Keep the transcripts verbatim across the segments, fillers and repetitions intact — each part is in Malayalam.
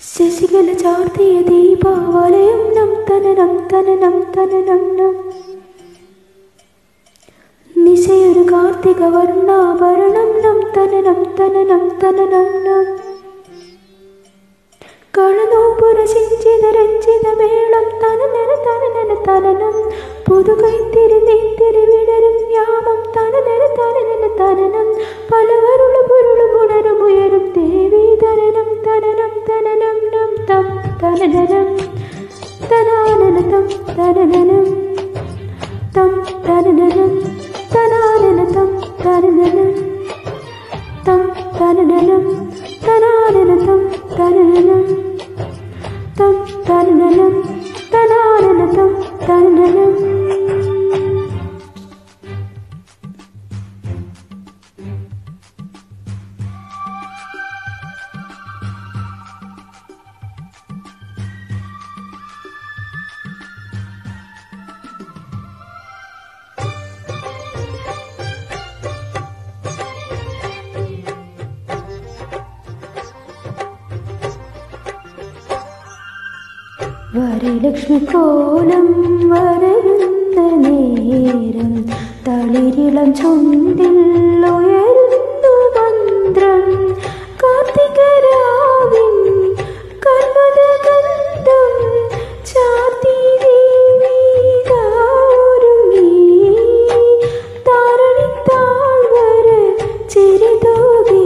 ശശികല ചാർത്തിയ ദീപാവലയം നം തനനം തനനം തനനം നം നിശയൊരു കാർത്തിക വർണ്ണാഭരണം നം തനനം തനനം തനനം നം കളനൂപുര സിഞ്ചിത രഞ്ജിത മേളം തനനന തനനന തനനം പുതുകൈത്തിരി നെയ്ത്തിരി വിടരും യാമം തനനന തനനന തനനം പലവരുള പുരുളു പുണരും ഉയരും ദേവീ തനനം തനനം തനനം നം തം തനനനം തനാനന തം തനനനം തം തനനനം തനാനന തം തനനനം തം തനനനം തനാനന തം തനനനം തം തനനനം തനാനന തം തനനനം വരലക്ഷ്മി കോലം വരരുന്ന നേരം തളിരിളം ചുണ്ടിൽ ഉയരുന്നു മന്ത്രം കാർത്തികരാവിൻ കർമ്മദഗന്ധം ചാർത്തി ദേവികാരുങ്ങി താരണിത്താഴ്വര ചിരിതൂകി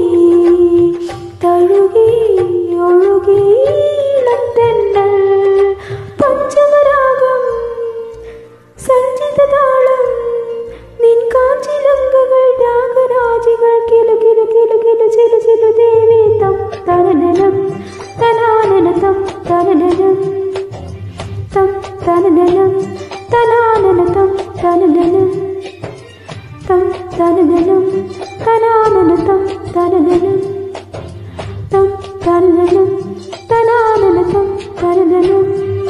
തഴുകി ഒഴുകി ഇളംതെന്നൽ പഞ്ചമരാഗം സഞ്ചിതതാളം നിൻ കാഞ്ചിലങ്കകൾ രാഗരാജികൾ കിലു കിലു കിലു കിലു ചിലു ചിലു ദേവി തം തനനനം തനാനന തം തനനനം തം തനനനം തനാനന തം തനനനം തം തനനനം തനാനന തം തനനനം തം തനനനം തനാനന തം തനനനം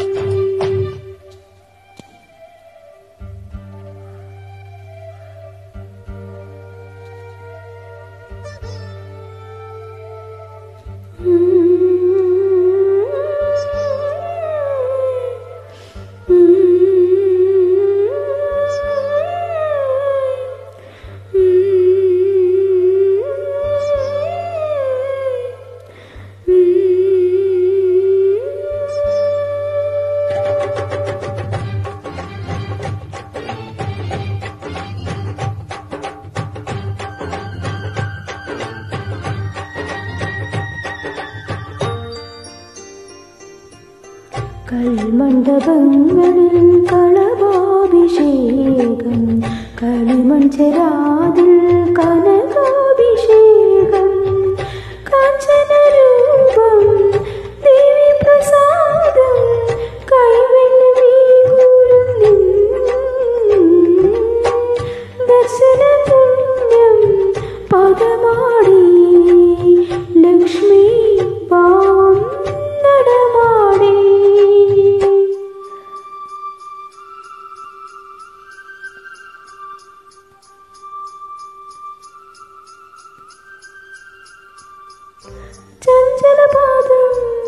കൽമണ്ഡപങ്ങളിൽ കളഭാഭിഷേകം കളിമൺചരാതിൽ കനകാഭിഷേകം കാഞ്ചനരൂപം ദേവി പ്രസാദം കൈവെണ്ണമീകൂരുന്നിൻ ദർശന പുണ്യം പദമാടി ലക്ഷ്മി പാവം നടമാടി ചഞ്ചലപാദം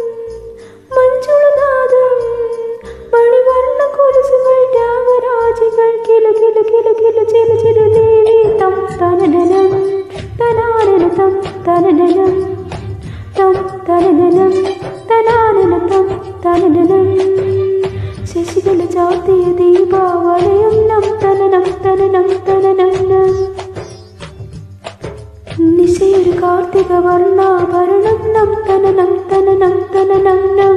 മഞ്ചുളനാദം മണിവർണ്ണ കൊലുസുകൾ രാഗരാജികൾ കിലു കിലു കിലു കിലു ചിലു ചിലു ദേവി തം തനനനം തനാനന തം തനനനം തം തനനനം തനാനന തം തനനനം ശശികല ചാർത്തിയ ദീപാവലയം നം തനനം തനനം തനനം നം നിശയൊരു കാർത്തിക വർണ്ണാഭരണം നം തനനം തനനം തനനം നം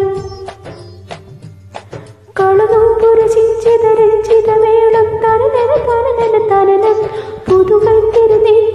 കളനൂപുര സിഞ്ചിത രഞ്ജിത മേളം തനനന തനനന തനനം പുതുകൈത്തിരി